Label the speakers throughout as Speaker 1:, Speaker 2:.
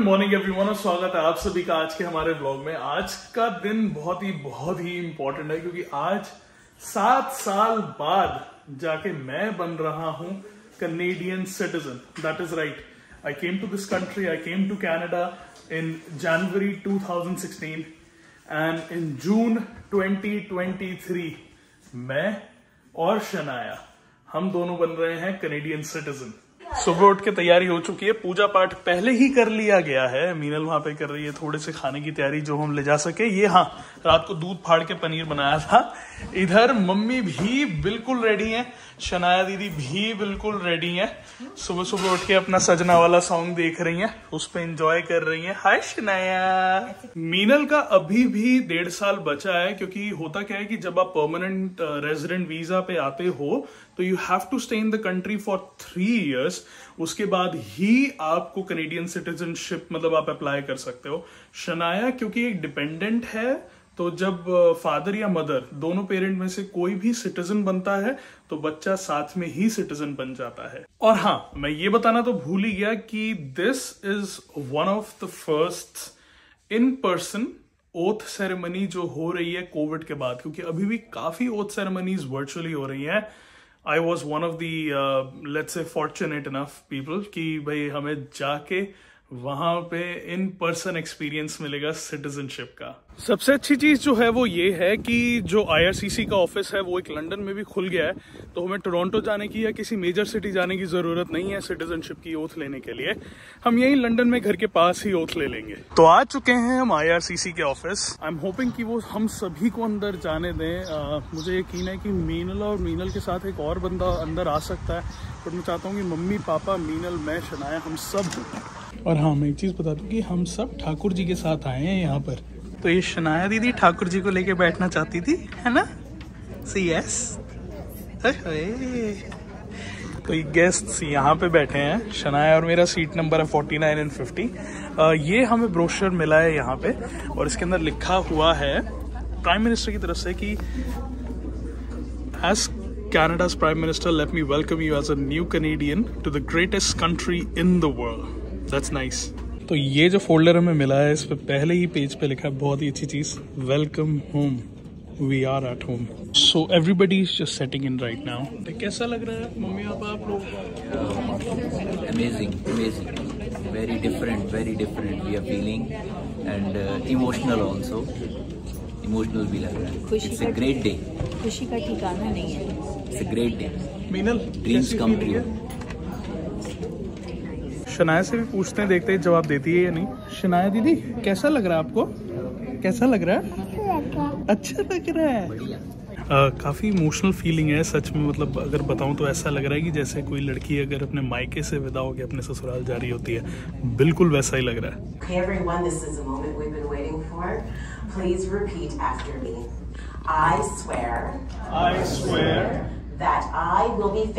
Speaker 1: Morning everyone और स्वागत है आप सभी का आज के हमारे व्लॉग में। आज का दिन बहुत ही इंपॉर्टेंट है क्योंकि आज 7 साल बाद जाके मैं बन रहा हूं Canadian citizen. That is right, I came to this country, I came to Canada in January 2016 and in June 2023 मैं और शनाया हम दोनों बन रहे हैं कैनेडियन सिटीजन। सुबह उठ के तैयारी हो चुकी है, पूजा पाठ पहले ही कर लिया गया है। मीनल वहां पे कर रही है थोड़े से खाने की तैयारी जो हम ले जा सके। ये हाँ, रात को दूध फाड़ के पनीर बनाया था। इधर मम्मी भी बिल्कुल रेडी है, शनाया दीदी भी बिल्कुल रेडी है। सुबह सुबह उठ के अपना सजना वाला सॉन्ग देख रही हैं, उस पर एंजॉय कर रही हैं। हाय शनाया। मीनल का अभी भी 1.5 साल बचा है क्योंकि होता क्या है कि जब आप परमानेंट रेजिडेंट वीजा पे आते हो तो you have to stay in the country for 3 years। उसके बाद ही आपको कैनेडियन सिटीजनशिप मतलब आप अप्लाई कर सकते हो। शनाया क्योंकि एक डिपेंडेंट है तो जब फादर या मदर दोनों पेरेंट में से कोई भी सिटीजन बनता है तो बच्चा साथ में ही सिटीजन बन जाता है। और हाँ, मैं ये बताना तो भूल ही गया कि this is one of the first in person oath ceremony जो हो रही है कोविड के बाद, क्योंकि अभी भी काफी ओथ सेरेमनीज वर्चुअली हो रही हैं। I was one of the let's say fortunate enough people कि भाई हमें जाके वहां पे इन पर्सन एक्सपीरियंस मिलेगा सिटीजनशिप का। सबसे अच्छी चीज जो है वो ये है कि जो IRCC का ऑफिस है वो एक लंदन में भी खुल गया है, तो हमें टोरंटो जाने की या किसी मेजर सिटी जाने की जरूरत नहीं है सिटीजनशिप की ओथ लेने के लिए। हम यही लंदन में घर के पास ही ओथ ले लेंगे। तो आ चुके हैं हम IRCC के ऑफिस। आई एम होपिंग कि वो हम सभी को अंदर जाने दें। मुझे यकीन है कि मीनल और मीनल के साथ एक और बंदा अंदर आ सकता है, बट मैं चाहता हूँ कि मम्मी पापा मीनल मैं शनाया हम सब। और हाँ, मैं एक चीज बता दूं कि हम सब ठाकुर जी के साथ आए हैं यहाँ पर। तो ये शनाया दीदी ठाकुर जी को लेके बैठना चाहती थी, है ना? See yes. तो ये गेस्ट्स यहाँ पे बैठे हैं। शनाया और मेरा सीट नंबर है 49 एंड 50। ये हमें ब्रोशर मिला है यहाँ पे और इसके अंदर लिखा हुआ है प्राइम मिनिस्टर की तरफ से कि as Canada's Prime Minister, let me welcome you as a new Canadian to the greatest country in the world. That's nice. तो ये जो फोल्डर हमें मिला है इस पे पहले ही पेज पे लिखा है बहुत ही अच्छी चीज, welcome home, we are at home. So everybody is just setting in right now. तो कैसा लग रहा है मम्मी पापा आप लोग?
Speaker 2: Amazing, very different we are feeling and emotional also. Emotional भी लग रहा है। It's a great day.
Speaker 3: खुशी का ठिकाना नहीं है।
Speaker 2: It's a great day.
Speaker 1: Meenal
Speaker 2: Dreams come true.
Speaker 1: Shanaya से भी पूछते हैं, देखते हैं जवाब देती है या नहीं। शनाया दीदी कैसा लग रहा है आपको? कैसा लग रहा है? अच्छा लग रहा है। काफी इमोशनल फीलिंग है सच में। मतलब अगर बताऊं तो ऐसा लग रहा है कि जैसे कोई लड़की अगर अपने मायके से विदा होकर अपने ससुराल जा रही होती है, बिल्कुल वैसा ही लग रहा है।
Speaker 4: Okay, everyone, this is the moment we've been waiting for. Please repeat after me. I swear that I will be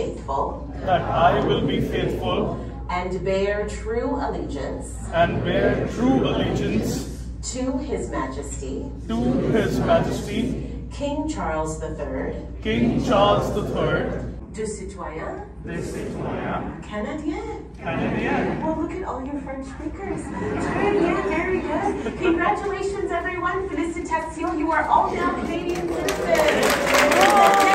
Speaker 4: faithful and bear true allegiance to His Majesty King Charles III, des citoyens Canadiens. Well, look at all your French speakers. Très bien, very good. Congratulations, everyone. Félicitations. You are all now Canadian citizens.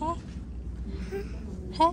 Speaker 3: है?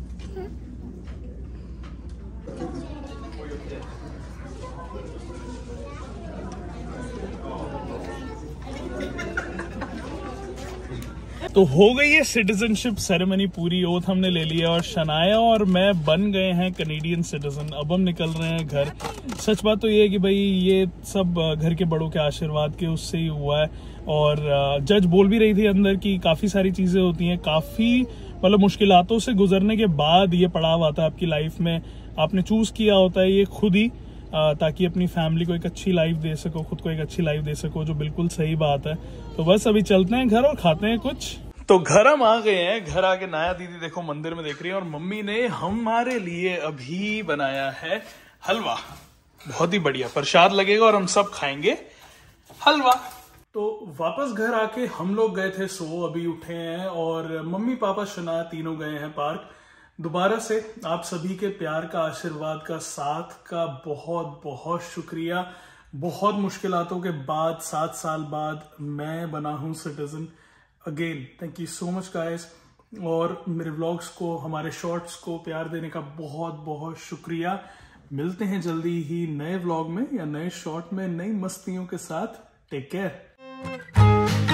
Speaker 1: तो हो गई है citizenship ceremony पूरी, oath हमने ले लिया और शनाया और मैं बन गए हैं कैनेडियन सिटीजन। अब हम निकल रहे हैं घर। सच बात तो ये है कि भाई ये सब घर के बड़ों के आशीर्वाद के उससे ही हुआ है। और जज बोल भी रही थी अंदर कि काफी सारी चीजें होती हैं, काफी मतलब मुश्किलातों से गुजरने के बाद ये पड़ाव आता है आपकी लाइफ में। आपने चूज किया होता है ये खुद ही, ताकि अपनी फैमिली को एक अच्छी लाइफ दे सको, खुद को एक अच्छी लाइफ दे सको, जो बिल्कुल सही बात है। तो बस अभी चलते हैं घर और खाते हैं कुछ। तो घर हम आ गए हैं। घर आके नाया दीदी देखो मंदिर में देख रही है और मम्मी ने हमारे लिए अभी बनाया है हलवा। बहुत ही बढ़िया प्रसाद लगेगा और हम सब खाएंगे हलवा। तो वापस घर आके हम लोग गए थे सो, अभी उठे हैं और मम्मी पापा शनाया तीनों गए हैं पार्क। दोबारा से आप सभी के प्यार का, आशीर्वाद का, साथ का बहुत बहुत शुक्रिया। बहुत मुश्किलातों के बाद 7 साल बाद मैं बना हूं citizen again. Thank you so much guys. और मेरे व्लॉग्स को, हमारे शॉर्ट्स को प्यार देने का बहुत बहुत शुक्रिया। मिलते हैं जल्दी ही नए व्लॉग में या नए शॉर्ट में नई मस्तियों के साथ। Take care.